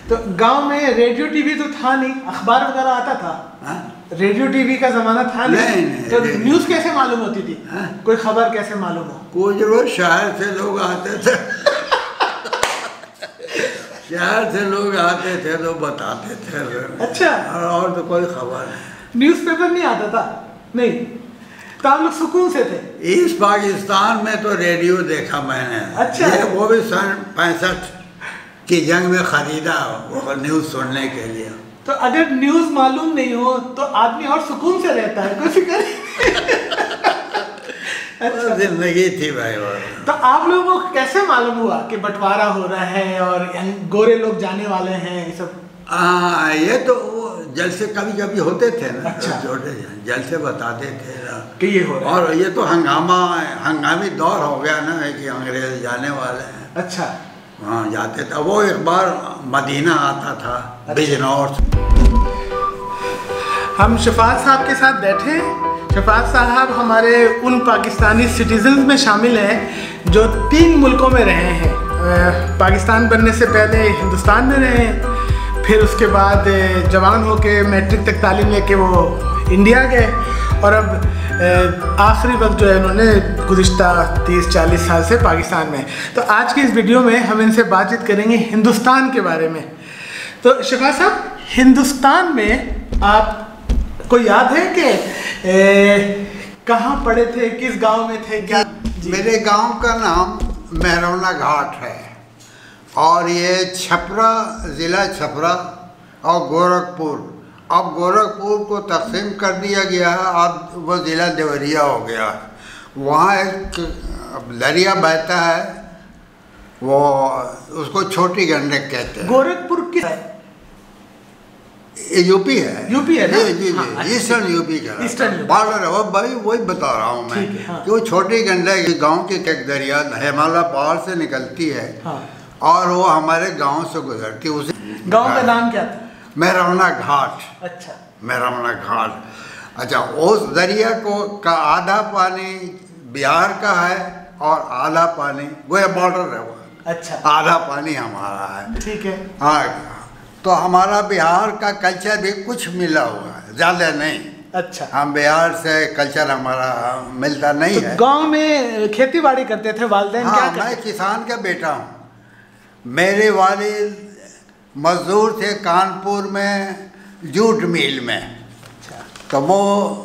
तो गांव में रेडियो टीवी तो था नहीं, अखबार वगैरह आता था? रेडियो टीवी का जमाना था नहीं, तो न्यूज़ कैसे मालूम होती थी? कोई खबर कैसे मालूम हो? कुछ रोज शहर से लोग आते थे शहर से लोग आते थे तो बताते थे। अच्छा। और तो कोई खबर नहीं। न्यूज़पेपर नहीं आता था? नहीं, तो आप लोग सुकून से थे। ईस्ट पाकिस्तान में तो रेडियो देखा मैंने। अच्छा। वो भी सन 65 की जंग में खरीदा वो न्यूज़ सुनने के लिए। तो अगर न्यूज़ मालूम नहीं हो तो आदमी और सुकून से रहता है, कोई फिक्र अच्छा। जिंदगी थी भाई। तो आप लोगों को कैसे मालूम हुआ कि बंटवारा हो रहा है और गोरे लोग जाने वाले हैं ये सब? ये तो जलसे कभी कभी होते थे ना। अच्छा। छोटे जलसे बताते थे ना कि ये हो रहा है। और ये तो हंगामी दौर हो गया ना कि अंग्रेज जाने वाले हैं। अच्छा। वहाँ जाते थे। वो एक बार मदीना आता था। अच्छा। बिजनौर। हम शफात साहब के साथ बैठे हैं। शफात साहब हमारे उन पाकिस्तानी सिटीजन्स में शामिल हैं जो 3 मुल्कों में रहे हैं। पाकिस्तान बनने से पहले हिंदुस्तान में रहे हैं, फिर उसके बाद जवान होके मैट्रिक तक तालीम लेके वो इंडिया गए और अब आखिरी वक्त जो है उन्होंने गुज़िश्ता 30-40 साल से पाकिस्तान में। तो आज की इस वीडियो में हम इनसे बातचीत करेंगे हिंदुस्तान के बारे में। तो शफात साहब, हिंदुस्तान में आपको याद है कि कहाँ पढ़े थे, किस गांव में थे? क्या? मेरे गांव का नाम मेहरौना घाट है और ये छपरा, ज़िला छपरा और गोरखपुर। अब गोरखपुर को तकसीम कर दिया गया है, अब वो ज़िला देवरिया हो गया। वहाँ एक दरिया बहता है, वो उसको छोटी गंडक कहते हैं। गोरखपुर किस है? यूपी है। यूपी है ना? जी। हाँ, ईस्टर्न यूपी का ईस्टर्न बॉर्डर है वो भाई। वही बता रहा हूँ मैं। हाँ। कि वो छोटी गंडक गांव की एक दरिया हिमालय पहाड़ से निकलती है। हाँ। और वो हमारे गांव से गुजरती है। उस गांव का नाम क्या था? मेहरौना घाट। अच्छा। मेहरौना घाट। अच्छा, उस दरिया का आधा पानी बिहार का है और आधा पानी वो बॉर्डर है वो। अच्छा। आधा पानी हमारा है। ठीक है। हाँ, तो हमारा बिहार का कल्चर भी कुछ मिला हुआ है, ज़्यादा नहीं। अच्छा। हम बिहार से कल्चर हमारा मिलता नहीं है। गांव में खेती बाड़ी करते थे वालिदैन? हाँ, क्या करते? मैं किसान का बेटा हूँ। मेरे वालिद मजदूर थे कानपुर में जूट मिल में। अच्छा। तो वो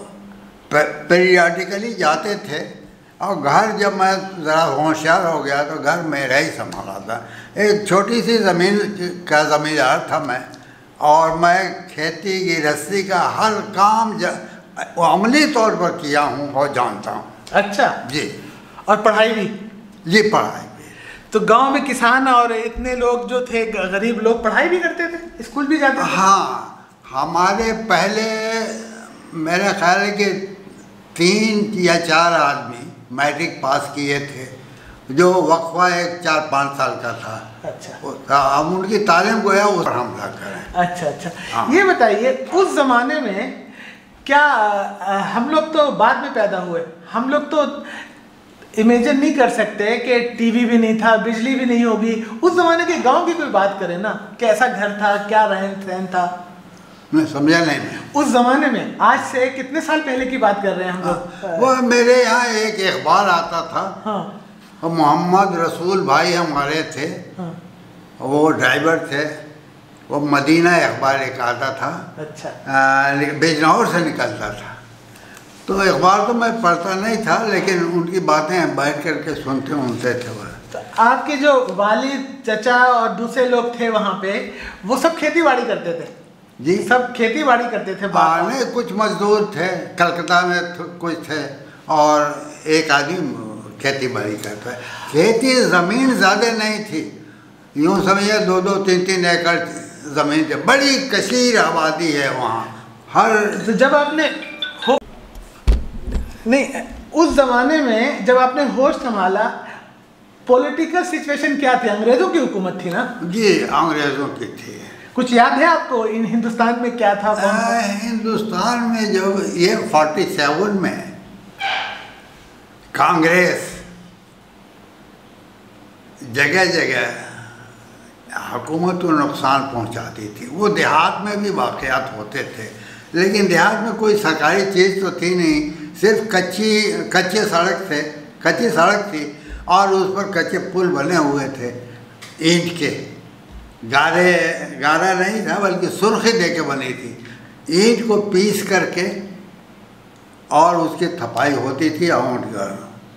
पीरियडिकली जाते थे और घर जब मैं ज़रा होशियार हो गया तो घर मेरा ही संभाला था। एक छोटी सी ज़मीन का ज़मींदार था मैं, और मैं खेती गृहस्थी का हर काम अमली तौर पर किया हूँ और जानता हूँ। अच्छा जी। और पढ़ाई भी? जी, पढ़ाई भी। तो गांव में किसान और इतने लोग जो थे गरीब लोग पढ़ाई भी करते थे, स्कूल भी जाते थे? हाँ, हमारे पहले मेरा ख्याल है कि 3 या 4 आदमी मैट्रिक पास किए थे, जो वक्फा एक 4-5 साल का था। अच्छा। हम उनकी तालीम को उस पर हमला करें। अच्छा। हाँ। ये बताइए, उस ज़माने में क्या हम लोग तो बाद में पैदा हुए, हम लोग तो इमेजिन नहीं कर सकते कि टीवी भी नहीं था, बिजली भी नहीं होगी। उस ज़माने के गांव की कोई बात करें ना, कैसा घर था, क्या रहन सहन था? मैं समझा नहीं। मैं उस ज़माने में, आज से कितने साल पहले की बात कर रहे हैं हम लोग? वो मेरे यहाँ एक अखबार आता था। हाँ। मोहम्मद रसूल भाई हमारे थे। हाँ। वो ड्राइवर थे। वो मदीना अखबार एक आता था। अच्छा। बिजनौर से निकलता था। तो अखबार तो मैं पढ़ता नहीं था, लेकिन उनकी बातें बैठ करके सुनते थे। वो तो आपके जो वालिद, चचा और दूसरे लोग थे वहाँ पे, वो सब खेती बाड़ी करते थे? जी, सब खेती बाड़ी करते थे? नहीं, कुछ मजदूर थे, कलकत्ता में कुछ थे, और एक आदमी खेती बाड़ी करता है। खेती ज़मीन ज़्यादा नहीं थी, यूँ समझिए 2-2, 3-3 एकड़ ज़मीन थी। बड़ी कसीर आबादी है वहाँ। तो जब आपने नहीं, उस ज़माने में जब आपने होश संभाला, पॉलिटिकल सिचुएशन क्या थी? अंग्रेज़ों की हुकूमत थी ना? जी, अंग्रेज़ों की थी। कुछ याद है आपको इन हिंदुस्तान में क्या था? हिंदुस्तान में जब ये 47 में कांग्रेस जगह जगह हुकूमत को नुकसान पहुंचाती थी। वो देहात में भी वाक़यात होते थे, लेकिन देहात में कोई सरकारी चीज़ तो थी नहीं, सिर्फ कच्ची सड़क थी और उस पर कच्चे पुल बने हुए थे ईंट के। गारा नहीं था बल्कि सुर्खी दे के बनी थी। ईंट को पीस करके और उसकी थपाई होती थी ऊँट का।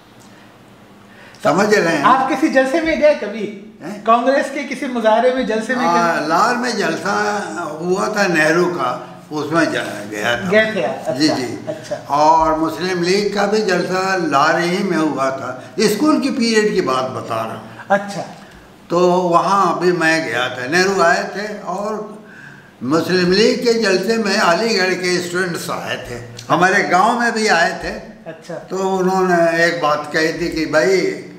समझ रहे हैं? आप किसी जलसे में गए कभी? कांग्रेस के किसी मुजाहरे में, जलसे में गए? लाहौर में जलसा हुआ था नेहरू का, उसमें गया था। गए थे? अच्छा, जी जी। अच्छा। और मुस्लिम लीग का भी जलसा लाहौर ही में हुआ था। स्कूल की पीरियड की बात बता रहा हूँ। अच्छा। तो वहाँ भी मैं गया था, नेहरू आए थे और मुस्लिम लीग के जलसे में अलीगढ़ के स्टूडेंट्स आए थे, हमारे गांव में भी आए थे। अच्छा। तो उन्होंने एक बात कही थी कि भाई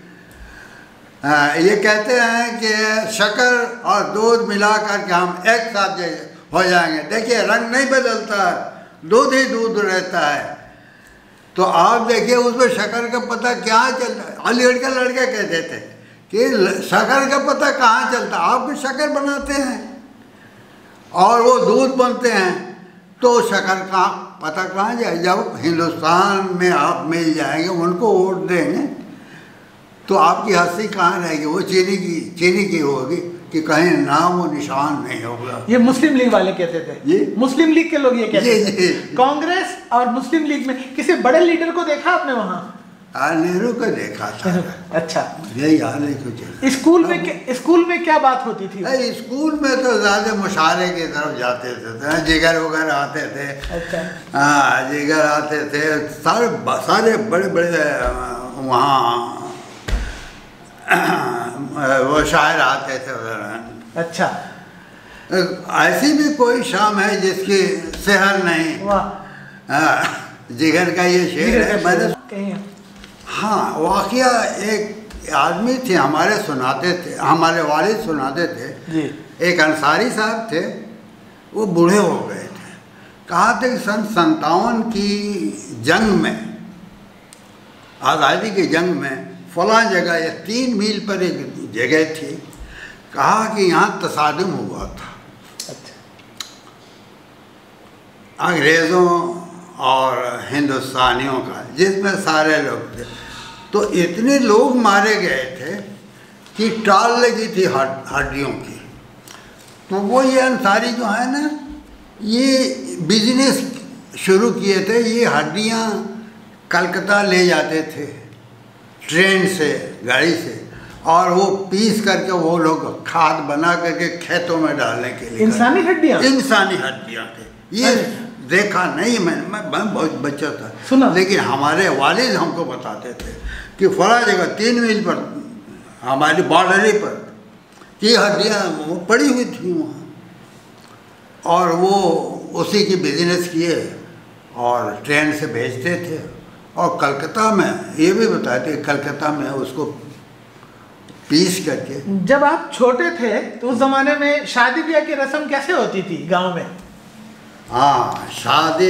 ये कहते हैं कि शक्कर और दूध मिला करके हम एक साथ हो जाएंगे। देखिए रंग नहीं बदलता है, दूध ही दूध रहता है। तो आप देखिए उसमें शक्कर का पता क्या चलता है। अलीगढ़ के लड़के कहते थे कि शक्कर का पता कहाँ चलता, आप भी शक्कर बनाते हैं और वो दूध बनते हैं, तो शक्कर का पता कहाँ जाए? जब हिंदुस्तान में आप मिल जाएंगे, उनको वोट देंगे, तो आपकी हस्ती कहाँ रहेगी? वो चीनी की होगी कि कहीं नाम वो निशान नहीं होगा। ये मुस्लिम लीग वाले कहते थे। ये मुस्लिम लीग के लोग ये कहते थे। कांग्रेस और मुस्लिम लीग में किसी बड़े लीडर को देखा आपने वहाँ? नेहरू को देखा था। अच्छा। यही हाल है कुछ। स्कूल में क्या बात होती थी? स्कूल में तो ज़्यादा मुशारे की तरफ जाते थे, जिगर वगैरह आते थे। अच्छा। हाँ, जिगर आते थे, सारे बड़े बड़े वहाँ वो शायर आते थे उधर। अच्छा। ऐसी भी कोई शाम है जिसकी सेहर नहीं। वाह। जिगर का ये शेर है। मैंने हाँ, वाकया एक आदमी थे हमारे सुनाते थे, हमारे वालिद सुनाते थे जी। एक अंसारी साहब थे, वो बूढ़े हो गए थे। कहा थे कि सन 57 की जंग में, आज़ादी की जंग में फलां जगह, या 3 मील पर एक जगह थी, कहा कि यहाँ तसादुम हुआ था। अच्छा। अंग्रेज़ों और हिंदुस्तानियों का, जिसमें सारे लोग थे। तो इतने लोग मारे गए थे कि टाल लगी थी हड्डियों की। तो वो ये अंसारी जो है ना, ये बिजनेस शुरू किए थे। ये हड्डियाँ कलकत्ता ले जाते थे ट्रेन से, गाड़ी से, और वो पीस करके वो लोग खाद बना करके खेतों में डालने के लिए। इंसानी हड्डियाँ? इंसानी हड्डियाँ थे। ये देखा नहीं मैं बहुत बच्चा था, सुना, लेकिन हमारे वालिद हमको बताते थे कि फला जगह 3 मील पर हमारी बॉर्डरी पर ये हड्डियाँ पड़ी हुई थी वहाँ, और वो उसी की बिजनेस किए और ट्रेन से भेजते थे। और कलकत्ता में ये भी बताते, कलकत्ता में उसको पीस करके। जब आप छोटे थे तो उस जमाने में शादी ब्याह की रस्म कैसे होती थी गांव में? हाँ, शादी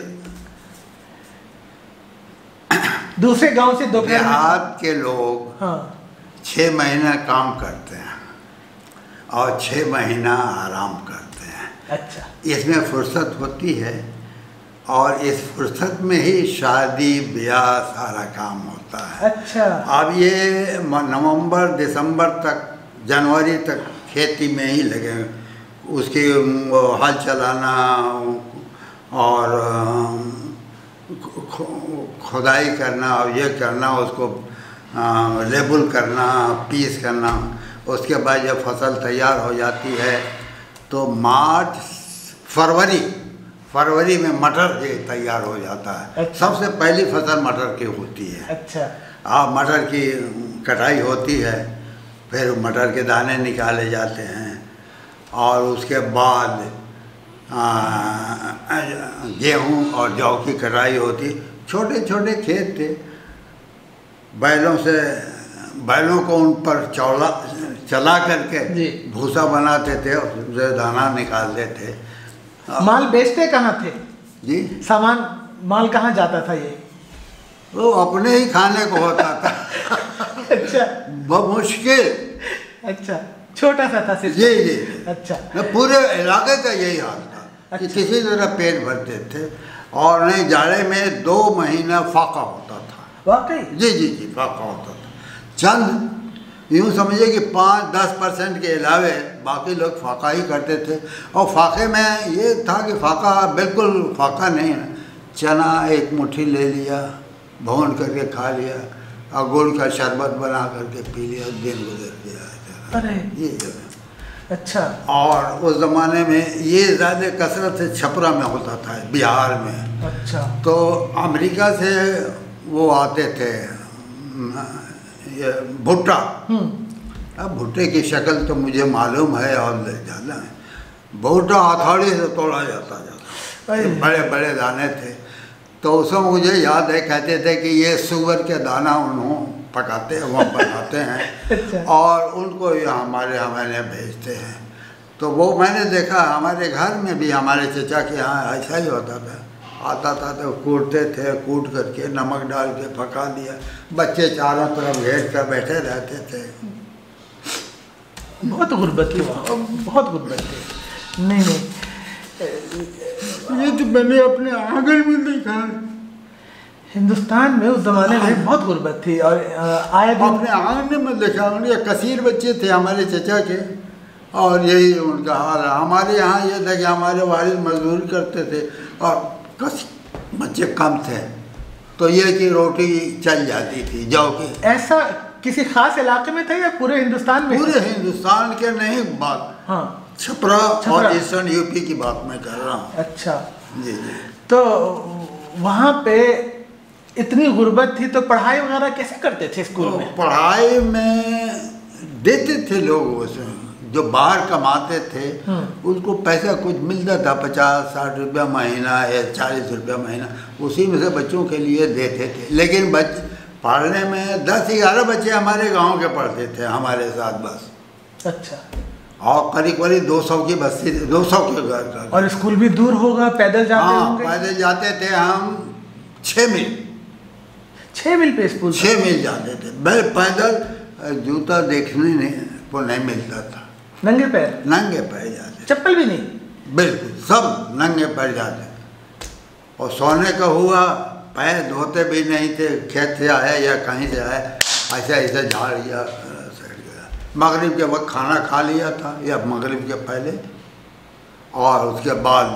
दूसरे गांव से दोपहर देहात के लोग हाँ 6 महीना काम करते हैं और 6 महीना आराम करते हैं। अच्छा। इसमें फुर्सत होती है और इस फुर्सत में ही शादी ब्याह सारा काम होता है। अच्छा। अब ये नवंबर दिसंबर तक, जनवरी तक खेती में ही लगे, उसकी हल चलाना और खुदाई करना और ये करना, उसको लेबल करना, पीस करना। उसके बाद जब फसल तैयार हो जाती है तो मार्च फरवरी में मटर तैयार हो जाता है। अच्छा। सबसे पहली फसल मटर की होती है। अच्छा। मटर की कटाई होती है, फिर मटर के दाने निकाले जाते हैं और उसके बाद गेहूँ और जौ की कटाई होती। छोटे छोटे खेत थे, बैलों को उन पर चला करके भूसा बनाते थे, उससे दाना निकालते थे। माल बेचते कहाँ थे जी? माल कहाँ जाता था? ये वो अपने ही खाने को होता था। अच्छा। बहुत मुश्किल। अच्छा। छोटा सा था सिर्फ। जी जी। अच्छा। पूरे इलाके का यही हाल था कि किसी तरह पेट भरते थे, और नहीं जाड़े में 2 महीना फाका होता था। वाकई? जी जी जी, फाका होता था। चंद यूँ समझिए कि 5-10% के अलावे बाकी लोग फाका ही करते थे। और फाके में ये था कि फाका बिल्कुल फाका नहीं है, चना एक मुट्ठी ले लिया, भून करके खा लिया, और गुड़ का शरबत बना करके पी लिया, दिन गुजर गया। अरे ये अच्छा। और उस ज़माने में ये ज़्यादा कसरत से छपरा में होता था, बिहार में। अच्छा। तो अमेरिका से वो आते थे ये भुट्टा। अब भुट्टे की शक्ल तो मुझे मालूम है और ज़्यादा है। भुट्टा हथौड़ी से तोड़ा जाता बड़े बड़े दाने थे। तो उसमें मुझे याद है, कहते थे कि ये सूअर के दाना उन्होंने पकाते हैं, वहाँ बनाते हैं। अच्छा। और उनको ये हमारे भेजते हैं। तो वो मैंने देखा, हमारे घर में भी हमारे चचा के यहाँ ऐसा ही होता था। आता था तो कूटते थे, कूट करके नमक डाल के पका दिया, बच्चे चारों तरफ घेर कर बैठे रहते थे। बहुत गुर्बत थी वहाँ, बहुत गुर्बत थी। नहीं नहीं, ये तो मैंने अपने आंगन में देखा। हिंदुस्तान में उस ज़माने में बहुत गुर्बत थी। और आए दिन अपने आंगन में देखा। उनके कसीर बच्चे थे हमारे चचा के, और यही उनका हाल है। हमारे यहाँ ये था कि हमारे वालिद मजदूरी करते थे और बच्चे कम थे, तो ये कि रोटी चल जाती थी जौ की। ऐसा किसी खास इलाके में था या पूरे हिंदुस्तान में? पूरे हिंदुस्तान के नहीं, बात हाँ छपरा और ईस्टर्न यूपी की बात मैं कर रहा हूँ। अच्छा जी जी। तो वहाँ पे इतनी गुर्बत थी, तो पढ़ाई वगैरह कैसे करते थे स्कूल तो में? पढ़ाई में देते थे लोग, उसमें जो बाहर कमाते थे उसको पैसा कुछ मिलता था, 50-60 रुपया महीना या 40 रुपया महीना, उसी में से बच्चों के लिए देते थे। लेकिन पढ़ने में 10-11 बच्चे हमारे गांव के पढ़ते थे हमारे साथ बस। अच्छा। और करीब 200 की बस्ती, 200 के घर। और स्कूल भी दूर होगा, पैदल जाते होंगे? पैदल जाते थे हम 6 मील। 6 मील पे स्कूल? 6 मील जाते थे पैदल। जूता देखने को नहीं मिलता था। नंगे पैर? नंगे पैर जाते। चप्पल भी नहीं? बिल्कुल, सब नंगे पैर जाते। और सोने का हुआ, पैर धोते भी नहीं थे, खेत से आए या कहीं से आए, ऐसे ऐसे झाड़ लिया, सट गया। मगरिब के वक्त खाना खा लिया था या मगरिब के पहले, और उसके बाद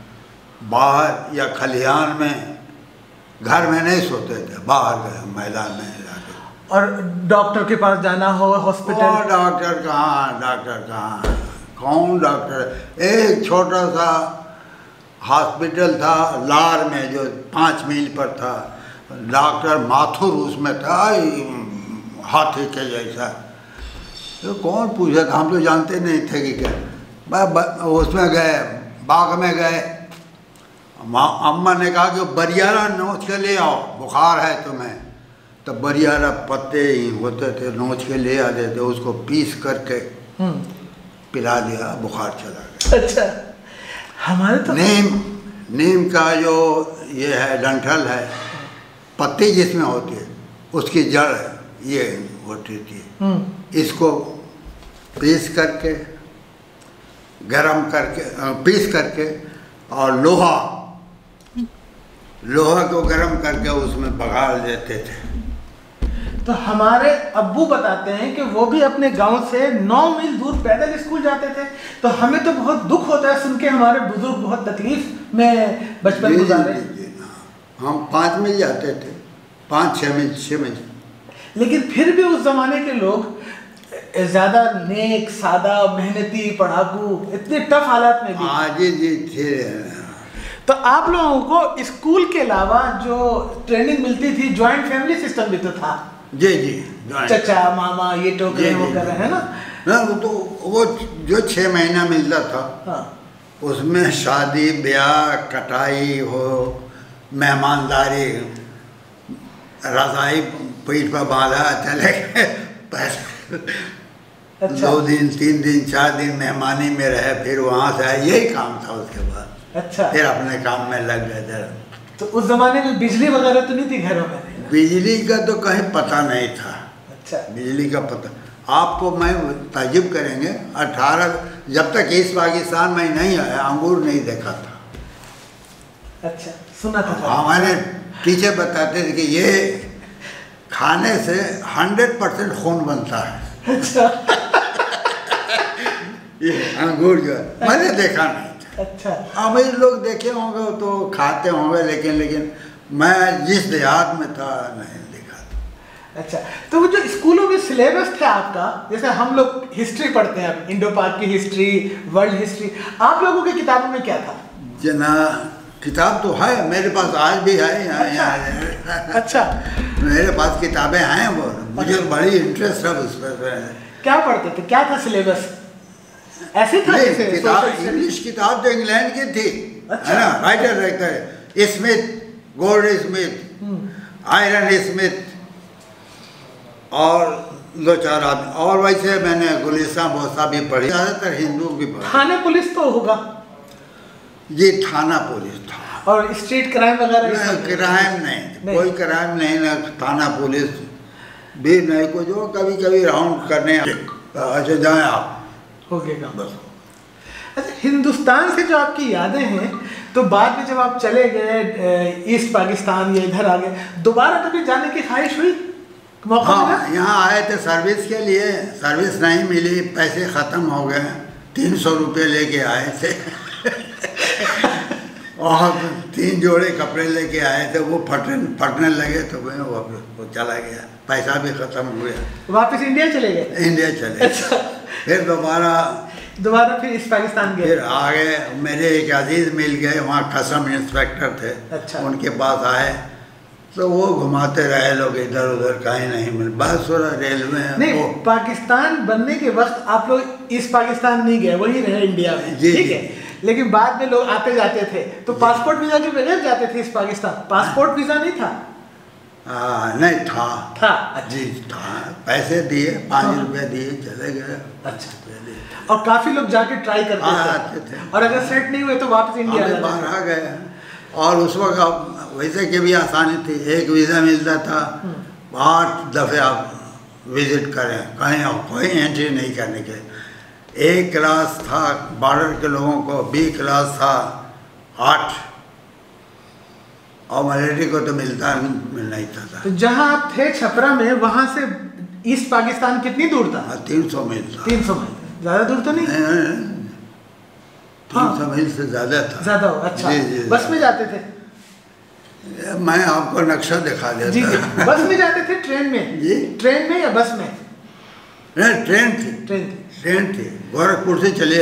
बाहर या खलिहान में, घर में नहीं सोते थे, बाहर गए मैदान में जाके। और डॉक्टर के पास जाना हो, हॉस्पिटल? डॉक्टर कहाँ, कौन डॉक्टर? एक छोटा सा हॉस्पिटल था लार में जो 5 मील पर था, डॉक्टर माथुर उसमें था, हाथी के जैसा। तो कौन पूछा था, हम तो जानते नहीं थे कि क्या। उसमें गए, बाग में गए, अम्मा ने कहा कि बरियारा नोच के ले आओ, बुखार है तुम्हें। तो बरियारा पत्ते ही होते थे, नोच के ले आते थे, उसको पीस करके पिला दिया, बुखार चला गया। अच्छा। हमारे तो नीम का जो ये है डंठल है, पत्ती जिसमें होती है, उसकी जड़ ये होती थी। इसको पीस करके, गरम करके, पीस करके, और लोहा को गरम करके उसमें बघाड़ देते थे। तो हमारे अब्बू बताते हैं कि वो भी अपने गांव से 9 मील दूर पैदल स्कूल जाते थे। तो हमें तो बहुत दुख होता है सुन के, हमारे बुजुर्ग बहुत तकलीफ में बचपन गुजारे। हम 5 मील जाते थे, 5-6 मील। लेकिन फिर भी उस जमाने के लोग ज्यादा नेक, सादा, मेहनती, पढ़ाकू, इतने टफ हालात में भी। हाँ जी जी थे। तो आप लोगों को स्कूल के अलावा जो ट्रेनिंग मिलती थी, ज्वाइंट फैमिली सिस्टम भी तो था? जी जी। चचा मामा ये टोकरे वो कर रहे हैं ना? तो वो जो 6 महीना मिलता था, हाँ। उसमें शादी ब्याह, कटाई हो, मेहमानदारी, रजाई पीठ पर बांधा, चले अच्छा। 2 दिन 3 दिन 4 दिन मेहमानी में रहे, फिर वहाँ से आए, यही काम था। उसके बाद अच्छा, फिर अपने काम में लग गए थे। तो उस जमाने में बिजली वगैरह तो नहीं थी घरों में? बिजली का तो कहीं पता नहीं था। अच्छा। बिजली का पता, आपको मैं ताजुब करेंगे, 18 जब तक ईस्ट पाकिस्तान में नहीं आया अंगूर नहीं देखा था। अच्छा, सुना था। हमारे टीचर बताते थे कि ये खाने से 100% खून बनता है। अच्छा। ये अंगूर जो है मैंने देखा नहीं था। अच्छा, अमीर लोग देखे होंगे तो खाते होंगे, लेकिन मैं जिस देहात में था नहीं देखा था। अच्छा, तो वो जो स्कूलों में सिलेबस थे आपका, जैसे हम लोग हिस्ट्री पढ़ते हैं, अब इंडो पाक की हिस्ट्री, वर्ल्ड हिस्ट्री, आप लोगों की किताबों में क्या था? जना किताब तो है मेरे पास, आज भी है यहाँ। अच्छा, मेरे पास किताबें हैं, वो मुझे बड़ी इंटरेस्ट है उस पर। क्या पढ़ते थे, क्या था सिलेबस? ऐसे था जैसे किताब इंग्लिश किताब तो इंग्लैंड की थी। अच्छा। है ना, राइटर रहता है smith, goldsmith, iron smith और 2-4 आदमी, और वैसे मैंने गुलिस्तान बोसा भी पढ़ी, ज़्यादातर हिंदू भी पढ़ी। थाना पुलिस तो होगा? ये थाना पुलिस था। और स्ट्रीट क्राइम वगैरह? क्राइम नहीं, कोई क्राइम नहीं, ना थाना पुलिस भी नहीं, को जो कभी कभी राउंड करने अच्छा जाए आप हो गया बस। अच्छा, हिंदुस्तान से जो आपकी यादें हैं, तो बाद में जब आप चले गए ईस्ट पाकिस्तान या इधर आ गए, दोबारा कभी जाने की ख्वाहिश हुई, मौका मिला? हाँ, यहाँ आए थे सर्विस के लिए, सर्विस नहीं मिली, पैसे ख़त्म हो गए, 300 रुपये लेके आए थे। और 3 जोड़े कपड़े लेके आए थे, वो फटने लगे तो वो चला गया, पैसा भी ख़त्म हो गया। वापस इंडिया चले गए? इंडिया चले। अच्छा। फिर दोबारा फिर इस पाकिस्तान गए? फिर आगे मेरे एक अजीज़ मिल गए, वहाँ कस्टम इंस्पेक्टर थे। अच्छा। उनके पास आए तो वो घुमाते रहे, लोग इधर उधर कहीं नहीं मिले, बस थोड़ा रेलवे नहीं। पाकिस्तान बनने के वक्त आप लोग ईस्ट पाकिस्तान नहीं गए, वहीं रहे इंडिया में, ठीक है, लेकिन बाद में लोग आते जाते थे, तो पासपोर्ट वीजा के बगैर जाते थे इस पाकिस्तान? पासपोर्ट वीजा नहीं था? नहीं था। अच्छा। जी था, पैसे दिए, 5 रुपये दिए, चले गए। अच्छा। और काफी लोग जाके ट्राई करते थे, और अगर सेट नहीं हुए तो वापस इंडिया बाहर आ गए। और उस वक्त वैसे की भी आसानी थी, एक वीज़ा मिलता था, 8 दफ़े आप विजिट करें, कहीं कोई एंट्री नहीं करने के। A क्लास था बॉर्डर के लोगों को, B क्लास था 8, और मिलिट्री को तो मिलता नहीं था। तो जहाँ आप थे छपरा में, वहाँ से ईस्ट पाकिस्तान कितनी दूर था? 300 मील था। 300 मील, ज़्यादा दूर तो नहीं? 300 मील से ज़्यादा था। ज़्यादा हो? अच्छा। जी, बस में जाते थे? मैं आपको नक्शा दिखा देता। जी जी। बस में जाते थे, ट्रेन में? जी। ट्रेन में या बस में? नहीं, ट्रेन थी। ट्रेन थी, गोरखपुर से चलिए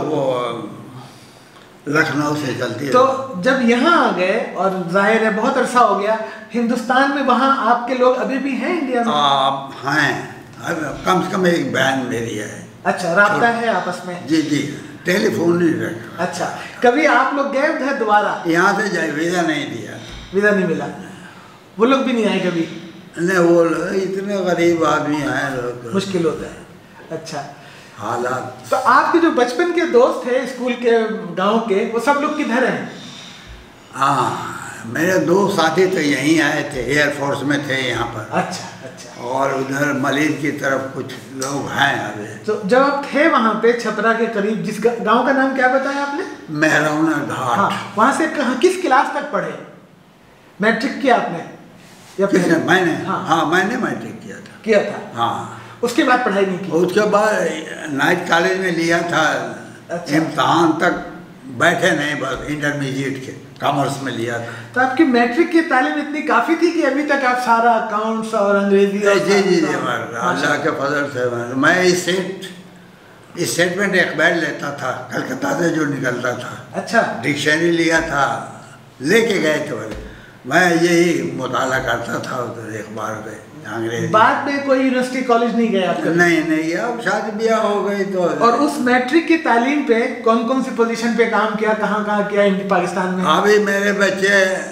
लखनऊ से चलती है। तो जब यहाँ आ गए, और जाहिर है बहुत अरसा हो गया हिंदुस्तान में, वहाँ आपके लोग अभी भी हैं इंडिया में? हैं, कम से कम एक बहन मेरी है। अच्छा, राब्ता है आपस में? जी जी, टेलीफोन नहीं रखा। अच्छा, कभी आप लोग गए उधर दोबारा? यहाँ से जाए, वीज़ा नहीं दिया। वीज़ा नहीं मिला? वो लोग भी नहीं आए कभी? नहीं, वो इतने गरीब आदमी आए, लोग मुश्किल होता है। अच्छा, हालात। तो आपके जो बचपन के दोस्त थे स्कूल के, गांव के, वो सब लोग किधर हैं? हाँ, मेरे 2 साथी तो यहीं आए थे, एयरफोर्स में थे यहाँ पर। अच्छा अच्छा। और उधर मलिर की तरफ कुछ लोग हैं अभी। तो जब आप थे वहाँ पे छपरा के करीब, जिस गांव का नाम क्या बताया आपने? मेहरौना घाट। हाँ, वहाँ से किस क्लास तक पढ़े? मैट्रिक किया आपने या किसने? मैंने? हाँ, मैंने मैट्रिक किया था। हाँ, उसके बाद पढ़ाई नहीं की? उसके बाद नाइट कॉलेज में लिया था। अच्छा। इम्तहान तक बैठे नहीं, बस इंटरमीडिएट के कॉमर्स में लिया था। तो आपकी मैट्रिक की तालीम इतनी काफ़ी थी कि अभी तक आप सारा अकाउंट्स और अंग्रेजी? जी जी जी, अल्लाह के फजल से मैं इस सेट में अखबार लेता था, कलकत्ता से जो निकलता था। अच्छा। डिक्शनरी लिया था, लेके गए थे, मैं यही मुताला करता था उधर अखबार पे अंग्रेजी। बाद में कोई यूनिवर्सिटी कॉलेज नहीं गए आप? नहीं, अब शादी ब्याह हो गई तो। और उस मैट्रिक की तालीम पे कौन कौन सी पोजीशन पे काम किया, कहाँ किया पाकिस्तान में? अभी मेरे बच्चे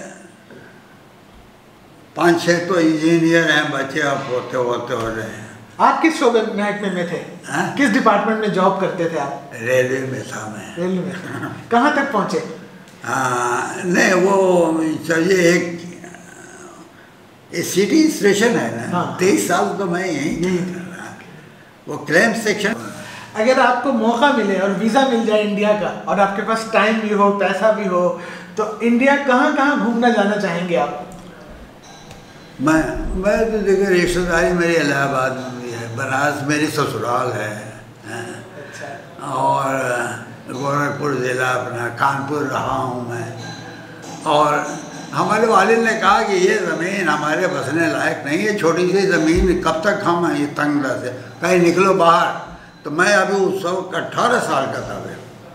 5-6 तो इंजीनियर हैं बच्चे, अब होते हो रहे हैं। आप किस शोबे महकमे में थे? किस डिपार्टमेंट में जॉब करते थे आप? रेलवे में था मैं। रेलवे में? कहाँ तक पहुँचे? नहीं, वो चलिए एक सिटी स्टेशन है ना। हाँ। 23 साल तो मैं यहीं था। वो क्लेम सेक्शन। अगर आपको मौका मिले और वीज़ा मिल जाए इंडिया का, और आपके पास टाइम भी हो, पैसा भी हो, तो इंडिया कहाँ कहाँ घूमना जाना चाहेंगे आप? मैं तो देखिए, रिश्तेदारी मेरी इलाहाबाद में भी है, बनारस मेरी ससुराल है। अच्छा। और गोरखपुर ज़िला अपना कानपुर रहा हूँ मैं। और हमारे वालिद ने कहा कि ये ज़मीन हमारे बसने लायक नहीं है, छोटी सी ज़मीन, कब तक हम ये तंग से कहीं निकलो बाहर। तो मैं अभी उस वक्त 18 साल का था।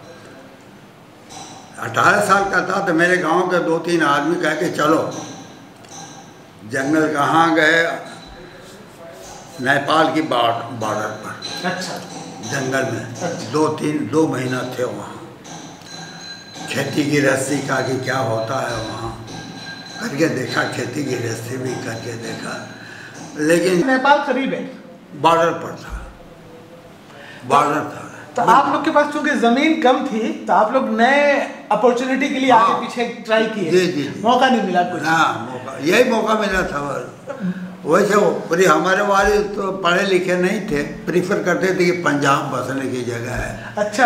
18 साल का था तो मेरे गांव के 2-3 आदमी कह के चलो। जंगल कहाँ गए? नेपाल की बॉर्डर पर। अच्छा। जंगल में 2 महीना थे वहाँ। खेती की रस्सी का कि क्या होता है वहाँ करके देखा, खेती की रस्सी भी करके देखा। लेकिन नेपाल करीब है, बॉर्डर पर था, बॉर्डर था। तो आप लोग के पास चूंकि जमीन कम थी तो आप लोग नए अपॉर्चुनिटी के लिए आगे पीछे ट्राई किए। जी। मौका नहीं मिला कुछ? हाँ, मौका, यही मौका मिला था। वैसे वो पूरी हमारे वाले तो पढ़े लिखे नहीं थे, प्रीफर करते थे कि पंजाब बसने की जगह है। अच्छा।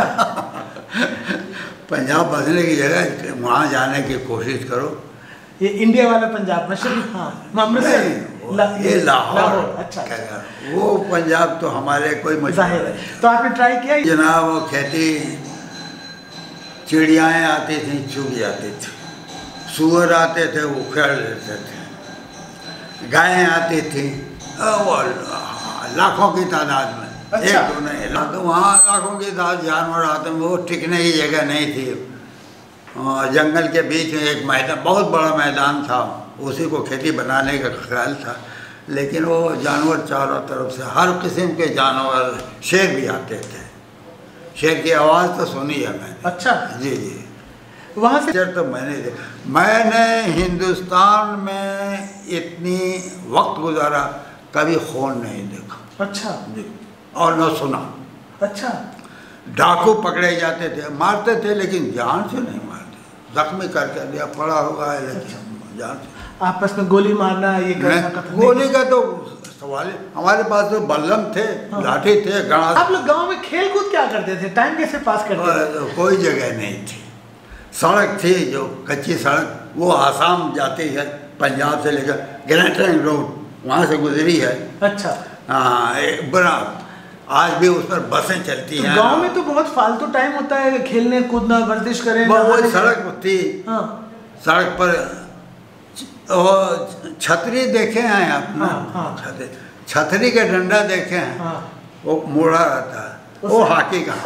पंजाब बसने की जगह, वहाँ जाने की कोशिश करो। ये इंडिया वाला पंजाब मशहूर? हाँ, ये लाहौर। अच्छा। वो पंजाब तो हमारे कोई जाहिर है। तो आपने ट्राई किया? जनाब वो खेती, चिड़ियाएँ आती थी, चुग जाती थी, सूअर आते थे, उखेड़ लेते थे, गायें आती थी, वो लाखों की तादाद में। अच्छा। एक दो नहीं, वहाँ लाखों की तादाद जानवर आते हैं। वो टिकने की जगह नहीं थी। जंगल के बीच में एक मैदान, बहुत बड़ा मैदान था, उसी को खेती बनाने का ख्याल था। लेकिन वो जानवर चारों तरफ से, हर किस्म के जानवर, शेर भी आते थे। शेर की आवाज़ तो सुनी है मैंने। अच्छा। जी। वहाँ से तो मैंने हिंदुस्तान में इतनी वक्त गुजारा, कभी खून नहीं देखा। अच्छा जी। और न सुना। अच्छा। डाकू पकड़े जाते थे, मारते थे, लेकिन जान से नहीं मारते, जख्मी करके दिया, पड़ा हुआ है, लेकिन जान से। आपस में गोली मारना ये गोली का तो सवाल, हमारे पास तो बल्लम थे, लाठी थे, गणास। आप लोग गांव में खेल कूद क्या करते थे? टाइम कैसे पास करते थे? कोई जगह नहीं थी। सड़क थी जो कच्ची सड़क, वो आसाम जाती है, पंजाब से लेकर ग्रैंड ट्रंक रोड, वहाँ से गुजरी है। अच्छा। हाँ, बड़ा, आज भी उस पर बसें चलती हैं। गांव में तो बहुत फालतू टाइम होता है, खेलने कूदना, वर्जिश करें। वो सड़क थी। हाँ। सड़क पर वो छतरी देखे हैं अपना? हाँ। छतरी का डंडा देखे हैं? हाँ। वो मोड़ा रहता है, वो हॉकी का।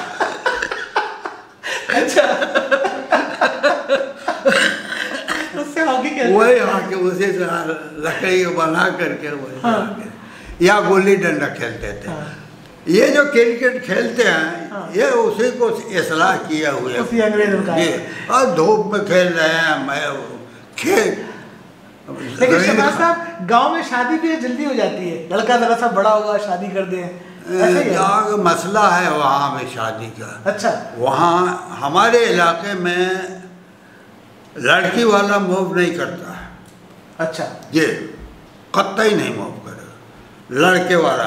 अच्छा। उससे हॉकी खेलते? वही हॉकी, उसी से लकड़ी को बना करके वही। हाँ। या गुल्ली डंडा खेलते थे। हाँ। ये जो क्रिकेट खेलते हैं, हाँ, ये उसी को इस्लाह किया हुआ है, उसी अंग्रेजों का। और धूप में खेल रहे हैं, लेकिन शहबाज साहब, गांव में शादी भी जल्दी हो जाती है, लड़का जरा सा बड़ा होगा शादी कर दें, मसला है वहाँ में शादी का। अच्छा। वहाँ हमारे इलाके में लड़की वाला मूव नहीं करता है। अच्छा। ये कतई नहीं मूव करेगा, लड़के वाला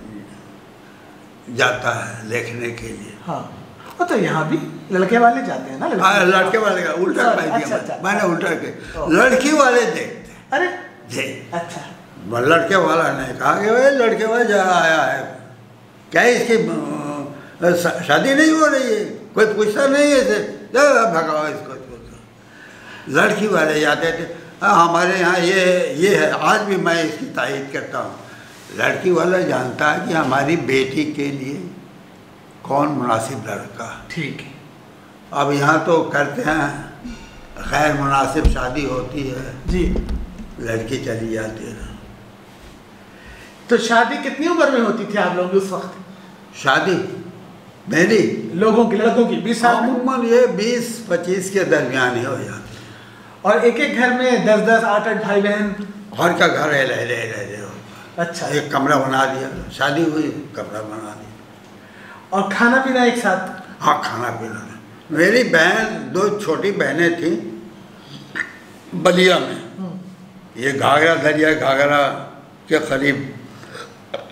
जाता है देखने के लिए। हाँ, तो यहाँ भी लड़के वाले जाते हैं ना? लड़के वाले का उल्टा अच्छा। मैंने उल्टा के लड़की वाले देखते। अरे जी। अच्छा। लड़के वाला ने कहा कि भाई लड़के वाला जा आया है, क्या इसकी शादी नहीं हो रही है? कोई पूछता नहीं है इसे, भगाओ इसको। लड़की वाले जाते थे। हमारे यहाँ ये है, आज भी मैं इसकी तारीफ करता हूँ। लड़की वाला जानता है कि हमारी बेटी के लिए कौन मुनासिब लड़का। ठीक है। अब यहाँ तो करते हैं, गैर मुनासिब शादी होती है जी, लड़की चली जाती है। तो शादी कितनी उम्र में होती थी आप लोग उस वक्त? शादी मेरी, लोगों की, लड़कों की 20 साल? अमूमन ये 20-25 के दरमियान ही हो जाती। और एक एक घर में 10-10, 8-8 भाई बहन? हर का घर है, रह अच्छा। एक कमरा बना दिया, शादी हुई, कमरा बना दिया। और खाना पीना एक साथ? हाँ, खाना पीना। मेरी बहन, 2 छोटी बहनें थीं बलिया में, ये घाघरा दरिया घाघरा के करीब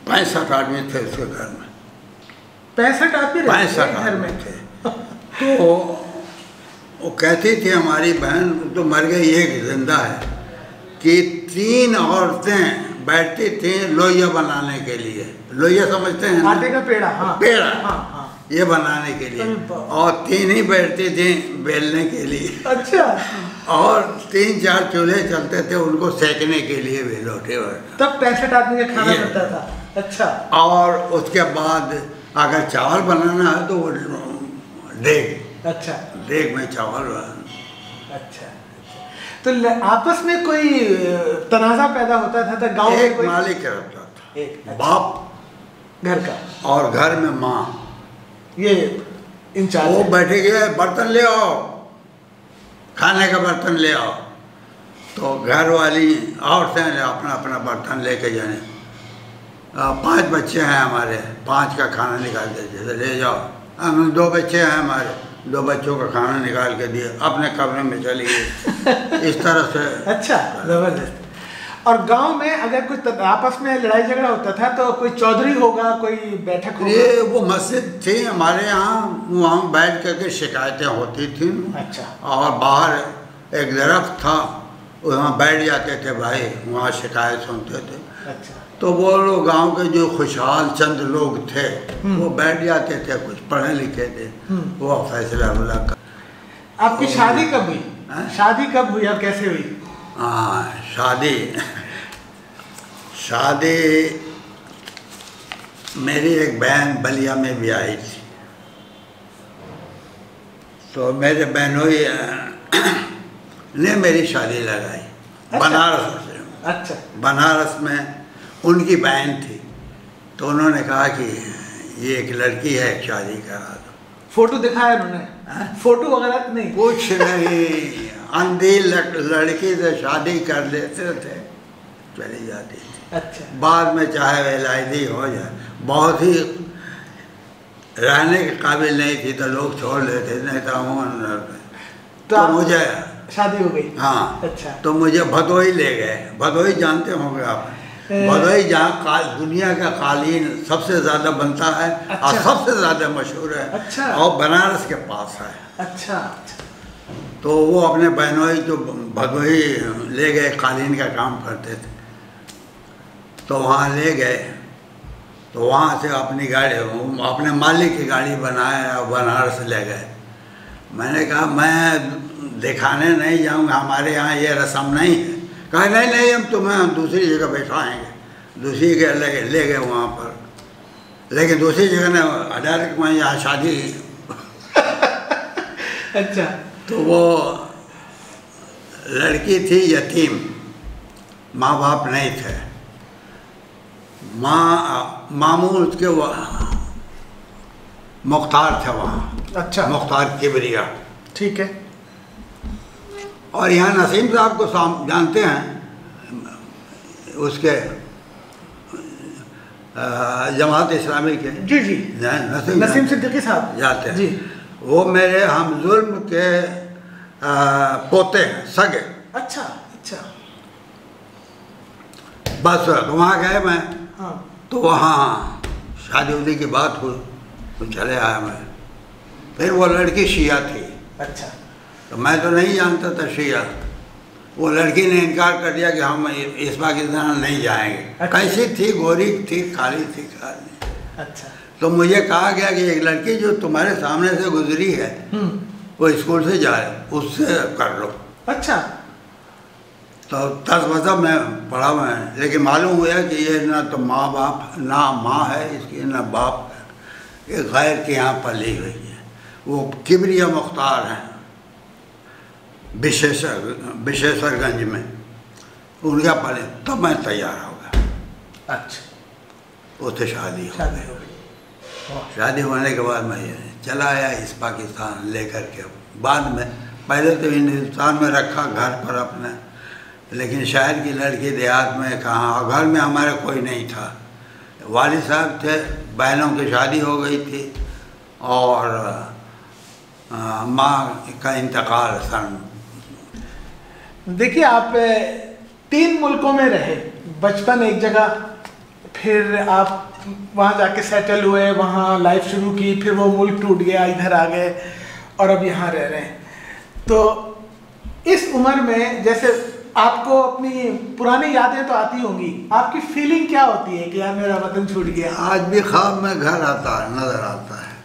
65 आदमी थे उसके घर में। 65 आदमी 65 घर में आदमी थे। तो वो कहती थी हमारी बहन तो मर गई, एक जिंदा है, कि 3 औरतें बैठती थी लोहिया बनाने के लिए। लोहिया समझते हैं? आटे का पेड़ा। हाँ, पेड़ा। हाँ, हाँ। ये बनाने के लिए, और 3 ही बैठती थी बेलने के लिए। अच्छा। और 3-4 चूल्हे चलते थे उनको सेकने के लिए भी, लोटे वगैरह। तब 65 आदमी का खाना बनता था। अच्छा। और उसके बाद अगर चावल बनाना है तो वो देग, अच्छा, देग में चावल बनाना। अच्छा। तो आपस में कोई तनाजा पैदा होता था तो गांव में कोई मालिक रहता था, एक अच्छा, बाप घर का, और घर में माँ, ये इंचार्ज। वो बैठे गए, बर्तन ले आओ, खाने का बर्तन ले आओ। तो घर वाली औरतें अपना अपना बर्तन लेके जाने। 5 बच्चे हैं हमारे, 5 का खाना निकाल दीजिए, ले जाओ। हम 2 बच्चे हैं हमारे, 2 बच्चों का खाना निकाल के दिए, अपने कमरे में चली गई। इस तरह से। अच्छा, जबरदस्त। और गांव में अगर कोई आपस में लड़ाई झगड़ा होता था तो कोई चौधरी होगा, कोई बैठक होगा? ये वो मस्जिद थी हमारे यहाँ, वहाँ बैठ करके शिकायतें होती थी। अच्छा। और बाहर एक दरख्त था, वहाँ बैठ जाते थे भाई, वहाँ शिकायत सुनते थे। अच्छा। तो वो लोग गांव के जो खुशहाल चंद लोग थे वो बैठ जाते थे, कुछ पढ़े लिखे थे, वो फैसला वाला कर। आपकी शादी कब हुई? शादी कब हुई और कैसे हुई? हाँ, शादी मेरी एक बहन बलिया में भी आई थी, तो मेरे बहनोई ने मेरी शादी लगाई। अच्छा। बनारस से। अच्छा। बनारस में उनकी बहन थी, तो उन्होंने कहा कि ये एक लड़की है, शादी करा दो। फोटो दिखाया उन्होंने? फोटो वगैरह नहीं? कुछ नहीं, अंधी लड़की से शादी कर लेते थे, चली जाती थी। अच्छा। बाद में चाहे वैलायती हो जाए, बहुत ही रहने के काबिल नहीं थी तो लोग छोड़ लेते, नहीं तो मुझे शादी हो गई। हाँ। अच्छा। तो मुझे भदोही ले गए। भदोही जानते होंगे आप? भदोही जहाँ दुनिया का कालीन सबसे ज़्यादा बनता है। अच्छा। और सबसे ज़्यादा मशहूर है। अच्छा। और बनारस के पास है। अच्छा। तो वो अपने बहनोई जो भदोही ले गए, कालीन का काम करते थे, तो वहाँ ले गए। तो वहाँ से अपनी गाड़ी, अपने मालिक की गाड़ी बनाए और बनारस ले गए। मैंने कहा मैं दिखाने नहीं जाऊँगा, हमारे यहाँ ये रस्म नहीं है। कहा नहीं, हम तुम्हें दूसरी जगह बैठाएंगे। दूसरी जगह ले गए वहाँ पर, लेकिन दूसरी जगह ने डायरेक्ट मैं यहाँ शादी। अच्छा। तो वो लड़की थी यतीम, माँ बाप नहीं थे। मामू उसके मुख्तार थे वहाँ। अच्छा। मुख्तार किबरिया। ठीक है। और यहाँ नसीम साहब को जानते हैं, उसके जमात इस्लामी के? जी जी। नसीम सिद्दीकी साहब जाते हैं जी। वो मेरे हम जुल्म के पोते हैं, सगे। अच्छा। अच्छा। बस वहाँ गए मैं। हाँ। तो वहाँ शादी उदी की बात हुई, तो चले आया मैं। फिर वो लड़की शिया थी। अच्छा। तो मैं तो नहीं जानता था शिया। वो लड़की ने इनकार कर दिया कि हम इस पाकिस्तान नहीं जाएंगे। अच्छा। कैसी थी? गोरी थी, काली थी, काली। अच्छा। तो मुझे कहा गया कि एक लड़की जो तुम्हारे सामने से गुजरी है वो स्कूल से जाए, उससे कर लो। अच्छा। तो 10 मज़हब में पढ़ा मैं, लेकिन मालूम हुआ कि ये ना तो माँ बाप, ना माँ है इसकी, ना बाप है, ये गैर के यहाँ पली हुई है। वो किबरिया मुख्तार हैं विशेषरगंज में, उनका पले। तब मैं तैयार हो गया। अच्छा। उससे शादी हो गई। शादी होने के बाद मैं चला आया इस पाकिस्तान लेकर के। बाद में पहले तो हिंदुस्तान में रखा घर पर अपने, लेकिन शहर की लड़की देहात में कहाँ, और घर में हमारे कोई नहीं था। वालिद साहब थे, बहनों की शादी हो गई थी, और माँ का इंतकाल सन। देखिए, आप 3 मुल्कों में रहे, बचपन एक जगह, फिर आप वहाँ जाके सेटल हुए, वहाँ लाइफ शुरू की, फिर वो मुल्क टूट गया, इधर आ गए और अब यहाँ रह रहे हैं। तो इस उम्र में जैसे आपको अपनी पुरानी यादें तो आती होंगी, आपकी फीलिंग क्या होती है कि यार मेरा वतन छूट गया? आज भी ख्वाब में घर आता है, नजर आता है।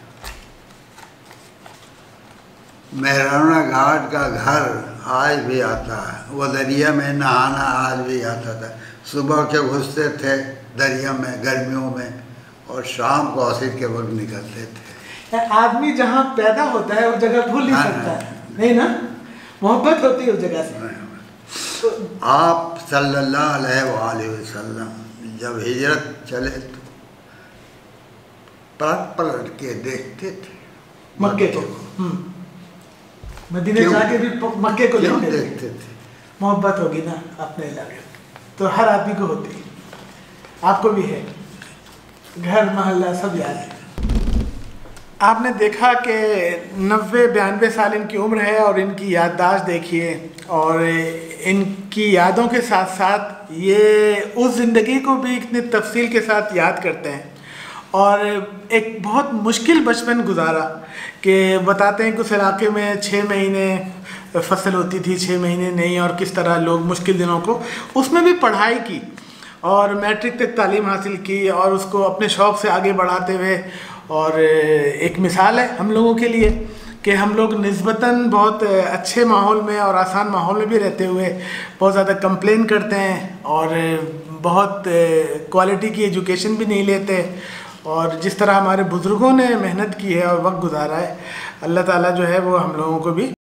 मेहराना घाट का घर आज भी आता है। वो दरिया में नहाना आज भी आता था। सुबह के घुसते थे दरिया में गर्मियों में, और शाम को असर के वक्त निकलते थे। आदमी जहाँ पैदा होता है उस जगह भूल नहीं सकता है, नहीं ना? मोहब्बत होती है उस जगह से। तो आप सल्लल्लाहु अलैहि वसल्लम जब हिजरत चले तो पलट पलट के देखते थे मक्के को। मदीने जाके भी मक्के को देखते थे। मोहब्बत होगी ना अपने इलाके, तो हर आदमी को होती है, आपको भी है। घर मोहल्ला सब याद है। आपने देखा कि 90-92 साल इनकी उम्र है और इनकी याददाश्त देखिए, और इनकी यादों के साथ साथ ये उस ज़िंदगी को भी इतनी तफसील के साथ याद करते हैं। और एक बहुत मुश्किल बचपन गुजारा कि बताते हैं कि उस इलाके में 6 महीने फसल होती थी, 6 महीने नहीं, और किस तरह लोग मुश्किल दिनों को उसमें भी पढ़ाई की और मैट्रिक तक तालीम हासिल की और उसको अपने शौक़ से आगे बढ़ाते हुए। और एक मिसाल है हम लोगों के लिए कि हम लोग निस्बतन बहुत अच्छे माहौल में और आसान माहौल में भी रहते हुए बहुत ज़्यादा कंप्लेन करते हैं और बहुत क्वालिटी की एजुकेशन भी नहीं लेते। और जिस तरह हमारे बुज़ुर्गों ने मेहनत की है और वक्त गुजारा है, अल्लाह ताला जो है वो हम लोगों को भी